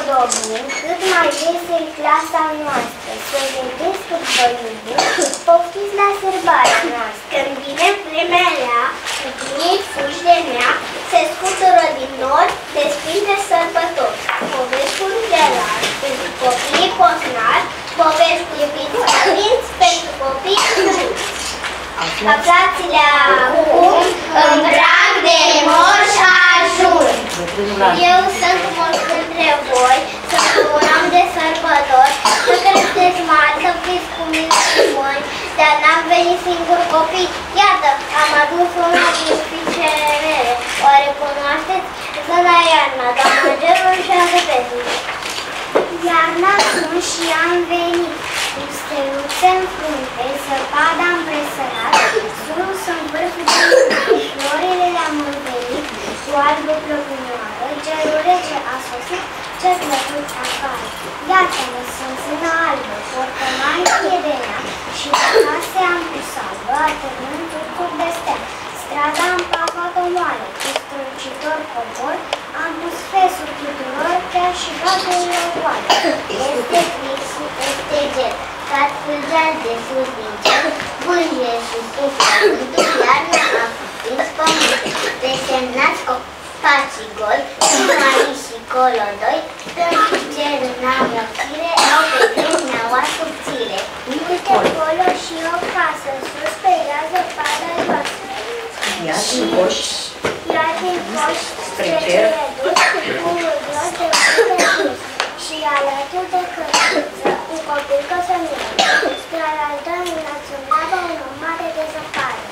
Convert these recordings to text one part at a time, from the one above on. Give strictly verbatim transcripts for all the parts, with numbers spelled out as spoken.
împodobim cât mai vesel clasa noastră, să vedeți cât vă iubim, poftiți la sărbarea noastră. Când vine vremea rea, cu primii fugi de mea, se scutură din nori de sfinte sărbători. Povești cu gelari pentru copiii posnari, povești cu iubiți părinți pentru copii crâți. Aflați-le acum în prag de moș ajun. Eu sunt mult între voi, sunt un om de sărbători, să creșteți mari, să fiți cu mine și mâini, dar n-am venit singur copii. Iată, am adus una din fiicele mele. Oare cunoașteți? Zâna Iarna, doamna Gerul și Agăpetul. Iarna sunt și am venit, cu steluțe în frunte, zăpada am presărat, sus în vârful de florile le-am învelit, cu albă plăcunioară, gerul rece a sosit, ce plăcut afară. Iată-mă, sunt zâna albă, portămani chiedenea, și la case am pus albă, atârnând turcuri de stea. Strada am pavat-o moale, cu strălucitor cobor, am pus fesuri tuturor, chiar și gazurile goale. Este fix, este jet, ca târgeal de sus din cer, bânge și suflă vântul, iarna a prins pământul. Desemnați copacii goi, mai și colodoi, stând cu cer în amlăcire, au pe drum neaua subțire. Uite acolo și o casă, sus pe ea zăpada joasă. Ia-te-n coși spre cer, cu gros de sus, și alături de căruță, un copil căsămână, strălaltă înățunava un om mare de zăpadă.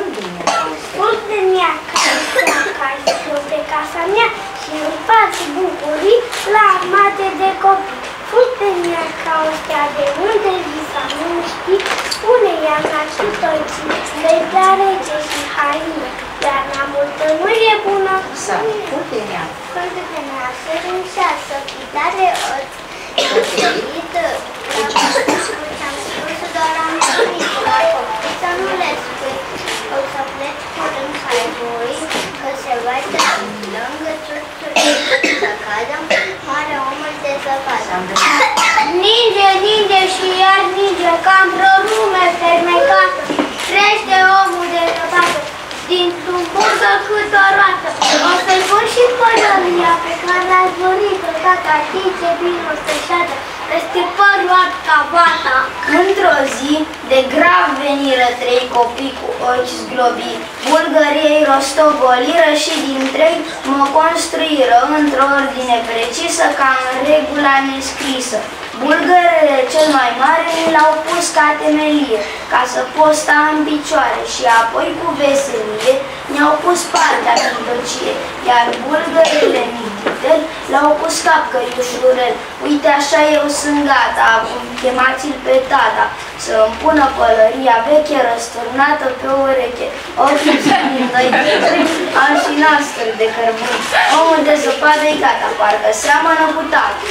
Furt de mea care se pe casa mea și îmi faci bucurii la armate de copii. Furt de mea ca o stea de unde visa nu știi, spune Iarna și tolții, vei prea rece și haină. Iarna multă nu e bună. Furt de mea. Furt de mea să rânșeasă, chitare orți. Iubită, ce-am spus, doar am spus, la copii să nu le spui. O să pleci curând hai voi, că se vadă lângă țurțuri, să cadă mare omul de zăpadă. Ninge, ninge și iar ninge, cam vreo lume fermecată, crește omul de zăpadă, dintr-un burgă cât o roată. O să-i pun și pălăria pe care ați dorit-o, tata, știi ce bine o să șadă, peste părul ard ca bata. Într-o zi, de grav veniră trei copii cu ochi zglobi, bulgăriei rostogoliră și din trei mă construiră într-o ordine precisă ca în regula nescrisă. Bulgărele cel mai mare mi l-au pus ca temelie, ca să pot sta în picioare și apoi cu veselie mi-au pus partea din tăcie, iar bulgărele mititeli l-au pus cap căiușurel. Uite așa eu sunt gata, acum chemați-l pe tata să-mi pună pălăria veche răsturnată pe ureche. Ochii din doi petri, am și nastrul de cărbun. Omul de zăpadă-i gata, parcă seamănă cu tata.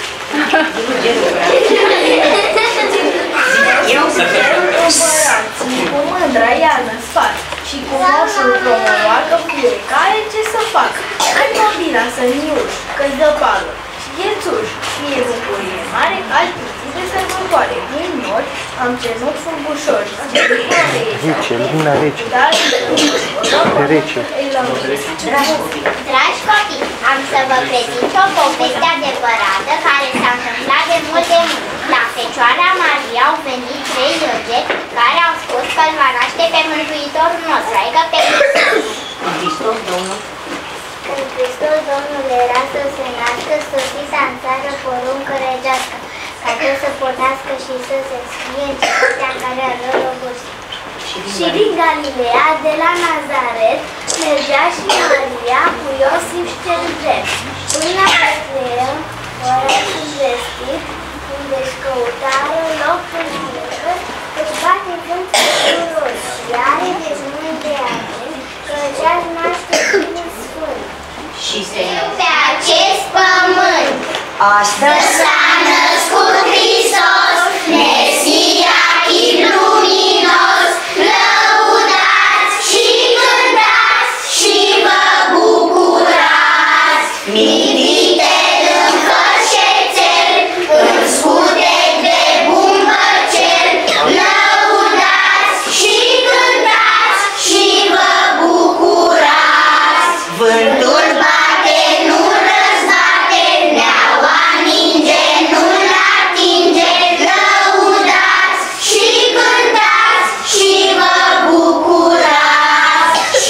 Eu să împărații cu mândra iarnă sfat și cu moșul promovacă fiecare ce să fac. Ai combina să-mi uși, că-i zăpadă și ghețuși. Mie bucurie mare, alte zi de sărbătoare. Din nori am cenut furbușori. Rece, lumina rece. E rece. Dragi copii, am să vă prezint o poveste adevărată care s-a întâmplat de mult de mult. La Fecioara Maria au venit trei îngeri care au spus că îl va naște pe Mântuitorul nostru, adică pe Hristos Domnul. Când Hristos Domnul era să se nască, sosisa în țară poruncă regească, ca tot să pornească și să se scrie în cetatea care a lor obostit. Și din Galileea, de la Nazaret, mergea și Maria cu Iosif cel drept, până la Betleem, orașul vestit, unde-și căutară loc pentru își bate vântul lor și are de mâini de amin, căci azi naște Fiul Sfânt. Și se Pe acest pământ astăzi s-a născut Hristos, Mesia, chip luminos, lăudați și cântați și vă bucurați. Mitite în cășețe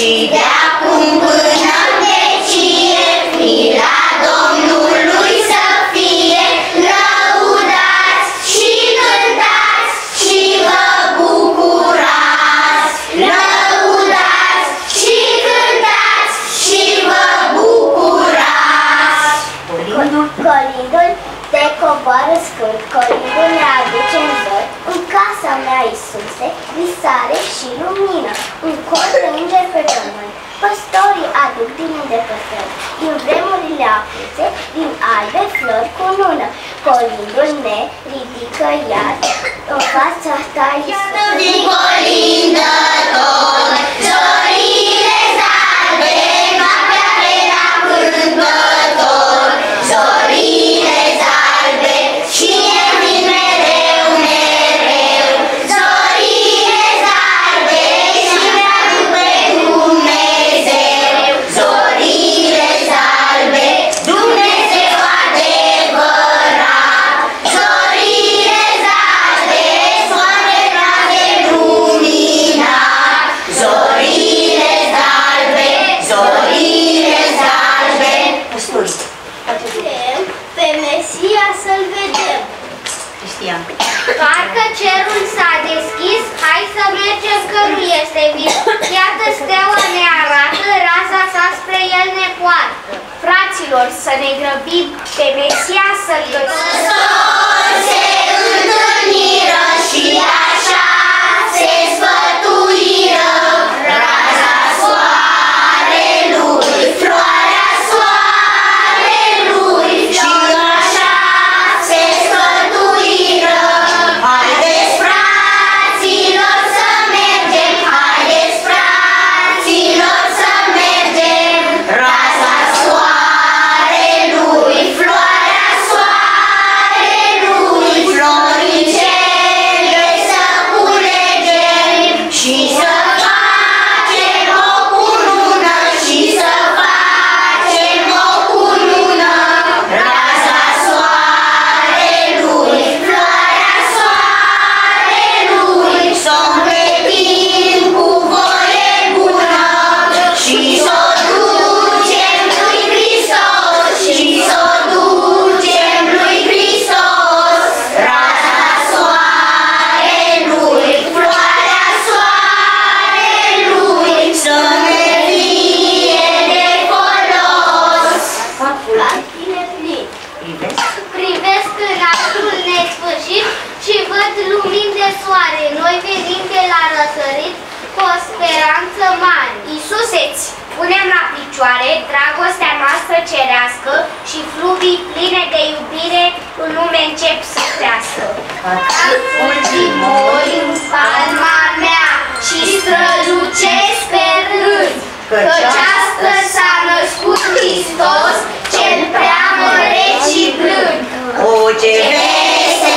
și de-acum până în vecie, mila Domnului să fie, lăudați și cântați și vă bucurați. Lăudați și cântați și vă bucurați. Colindul. Colindul te coboară scurt, colindul ne aduce în zor. În casa mea, Iisuse, visare și lumină. Un cor de îngeri pe pământ, păstorii aduc din îndepărtări, din vremurile apuse, din albe flori cu lună. Colindul ne ridică iar în fața ta, Iisuse. Colindător, zorile albe, noaptea pe la cântător. Zorile albe și vin mereu, mereu. Zorile albe și mi-aduc pe Dumnezeu. Zorile albe, Dumnezeu adevărat. Zorile albe, soare raze luminat. Zorile albe, zorile albe. Păstorii. Vrem pe Mesia să-L vedem. Cristian. Parcă cerul s-a deschis, hai să mergem că nu este vis. Iată steaua ne arată, raza sa spre el ne poartă. Fraților, să ne grăbim, pe Mesia să-L găsim. Păstori se întâlniră și așa se sfătuiră. Raza soarelui, floarea soarelui, și așa se sfătuiră. Haideți, fraților, să mergem, haideți, fraților, să mergem. Raza soarelui, floarea soarelui, floricele să culegem și să facem o cunună, și să facem o cunună. Raza soarelui, floarea soarelui, s-o împletim cu voie bună și s-o ducem lui Hristos, și s-o ducem lui Hristos. Raza soarelui, floarea soarelui, să ne fie de folos. Bine plin. Privesc. Privesc în astrul nesfârșit și văd lumini de soare. Noi venim de la răsărit cu o speranță mare. Iisuse-ți punem la picioare dragostea noastră cerească și flubii pline de iubire în lume încep să crească. Ultimul în palma mea și strălucesc pe rând, căci astăzi s-a născut Hristos, cel prea măreț și blând. O, ce Veste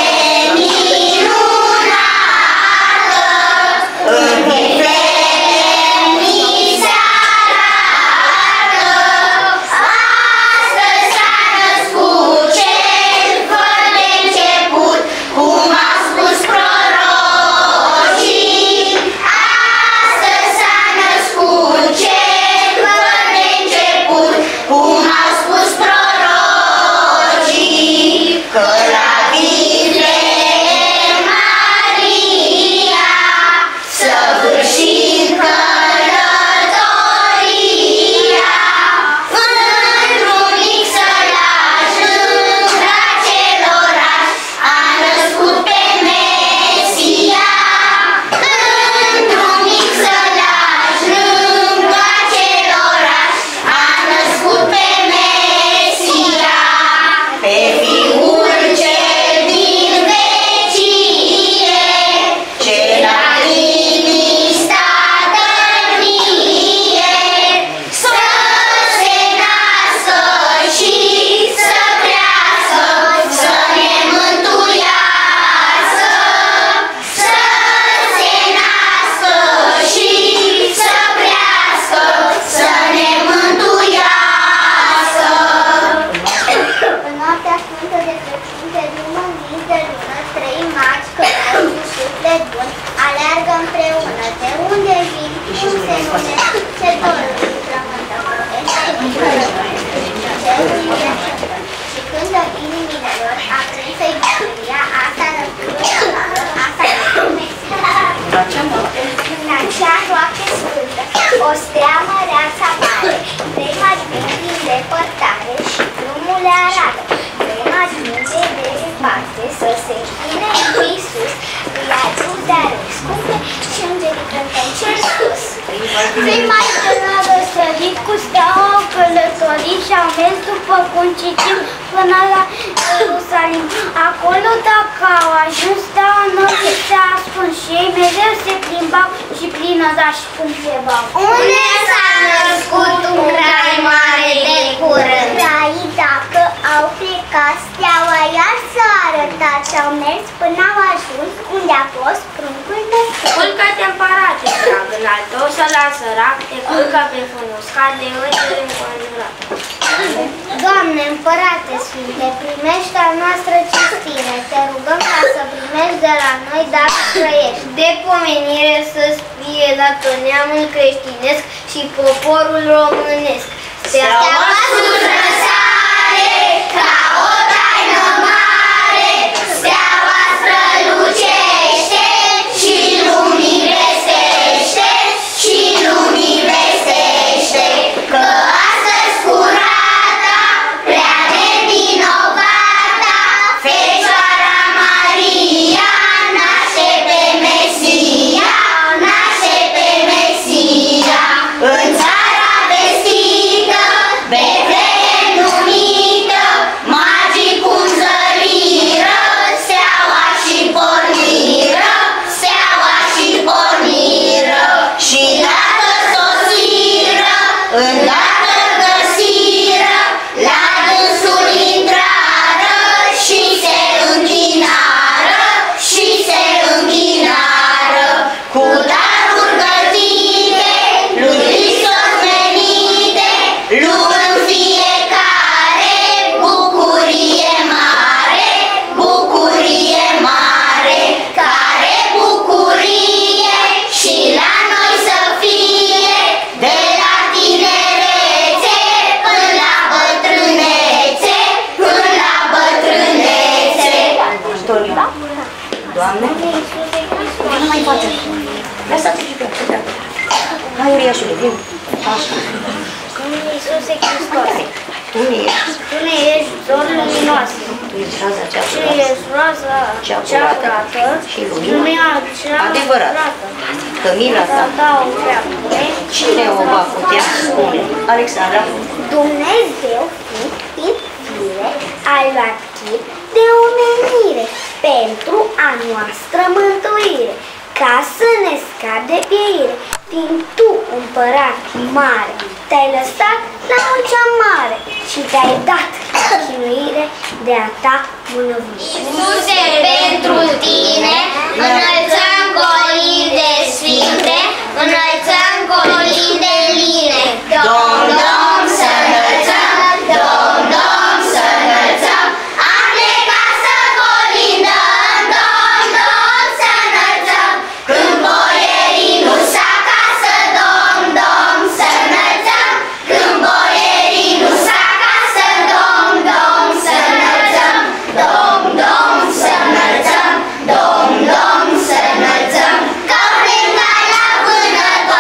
minunată, în Betlehem ni se arată. Astăzi s-a născut cel fără de început, cum au spus prorocii. Astăzi s-a născut cel fără de început, cum au spus prorocii, că la și când inimile lor aprinse bucuria, asta răspunde, asta răspunde. În acea noapte sfântă, o stea măreață apare, trei margini din depărtare și drumul le arată. Trei margini de departe să se închine cu Iisus, îi aduc de-are scumpe și îngerii cântă în cer sus. Trei margini au răsărit cu steaua, au călătorit și au mers după cum citim până la Ierusalim. Acolo dacă au ajuns, steaua norii se ascund și ei mereu se plimbau și prin oraș cântebau. Unde s-a născut un rai mare de curând? Raii dacă au plecat, steaua iar s-a arătat și au mers până au ajuns unde a fost pruncul născut. Culcă-te, împărate, dragă, în al tău să lasă rac, te culcă pe frumoscat de îngeri înconjurat. Doamne, împărate sfinte, primește a noastră cinstire, te rugăm ca să primești de la noi dacă trăiești. De pomenire să-ți fie la tot neamul creștinesc și poporul românesc. Steaua sus răsare, ca o taină mare, steaua strălucește și lumii vestește, și lumii vestește, că astăzi curata, prea nevinovata, Fecioara Maria naște pe Mesia, naște pe Mesia, în țara vestită, Betlehem numită, magii cum zăriră, steaua și porniră, steaua și porniră, și dată sosiră, îndată găsiră, la dânsul intrară și se închinară, și se închinară, cu daruri gătite, lui Hristos venite, luând fiecare bucurie mare, bucurie mare, care bucurie și la noi să fie, de la tinerețe până la bătrânețe, până la bătrânețe. Antonia. Doamne, nu mai face. Lăsați-i și pe atâta. Hai, uriașule, vin. Așa. Domnul Iisuse Hristoase, Tu ne ești. Tu ne ești zor luminoasă, Tu ești raza cea Tu curată. ești roasa Cea cea curată curată și lumina lumina cea adevărată. curată. Că mila ta, Ta o prea bune, cine o va putea spune? Alexandra, Dumnezeu, fiind fire, a luat chip de omenire pentru a noastră mântuire, ca să ne scape de pieire. Fiind tu, împărat mare, te-ai lăsat la o cea mare și te-ai dat la chinuire de a ta bunăvoie. Iisuse, pentru tine înălțăm colii de sfinte, înălțăm colii de line. Dom, dom, să înălțăm, dom, dom, să înălțăm, am plecat să colindăm, dom, dom, să înălțăm, când boierii nu s-acasă, dom, dom, să înălțăm, când boierii nu s-acasă, dom, dom, să înălțăm, dom, dom, să înălțăm, dom, dom, să înălțăm, că plecăm la vânător.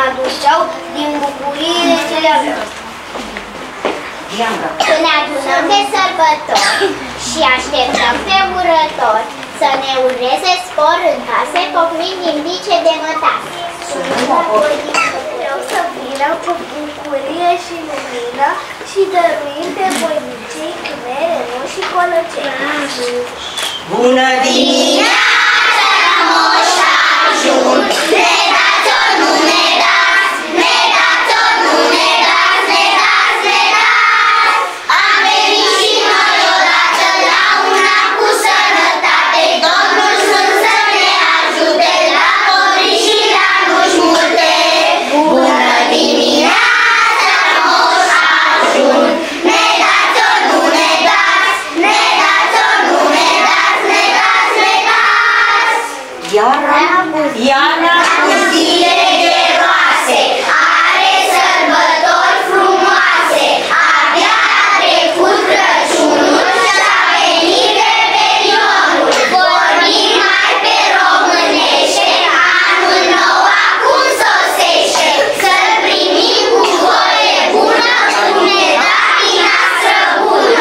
aduceau din bucuriile ce le aveau. Să ne adunăm de sărbători și așteptăm pe urători să ne ureze spor în case, pocnind din bice de mătase. Vreau să vină cu bucurie și lumină și dăruim pe voinicei cu mere, nu și colăcei. Bună dimineața, Moș Ajun! Ne dați ori nu ne dați, ne dați ori nu ne dați, ne dați, ne dați! Am venit și noi odată la una cu sănătate, Domnul Sfânt să ne ajute la copii și la nuși multe. Bună dimineața, Moș Ajun! Ne dați ori nu ne dați, ne dați ori nu ne dați, ne dați, ne dați! Iarna, iarna cu zile geroase, are sărbători frumoase, abia a trecut Crăciunul și-a venit Revelionul. Vorbim mai pe românește, anul nou acum sosește, să-l primim cu voie bună, cum ne da din noastră bună.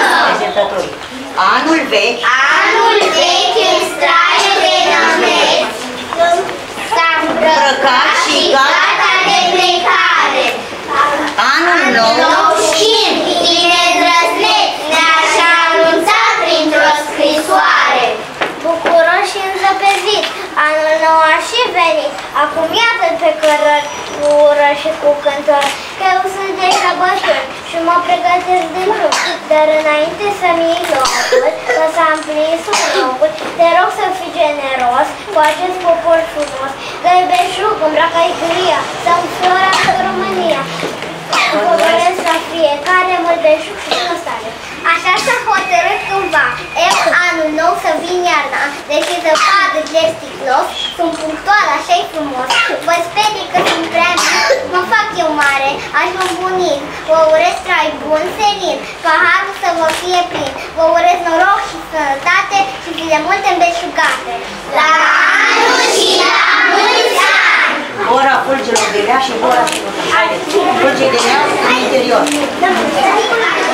Anul vechi, anul vechi în straie de nămeți, s-a îmbrăcat și gata de plecare. Anul nou schimb, bine drăzneț, ne-așa anunța printr-o scrisoare. Bucuros și înzăpezit, anul nou a și venit. Acum iată pe cărări cu ură și cu cântări, că eu sunt de sărbători și mă pregătesc de drum. Dar înainte să-mi iei locul, că s-a împlinit locul, te rog să fii generos cu acest popor frumos. Că-i beșug, îmbracă-i gria, să înflorească România. Vă doresc la fiecare mult beșug și sănătate. Așa s-a hotărât cândva, eu anul nou să vin iarna, deși zăpadă de sticlos, sunt punctual, așa-i frumos. Vă sperii că sunt prea mic, mă fac eu mare, ajung bunic, vă urez trai bun, senin, paharul să vă fie plin, vă urez noroc și sănătate și zile multe îmbeșugate. La anul și la mulți ani! Ora fulgelor de lea și ora fulgei de lea în interior.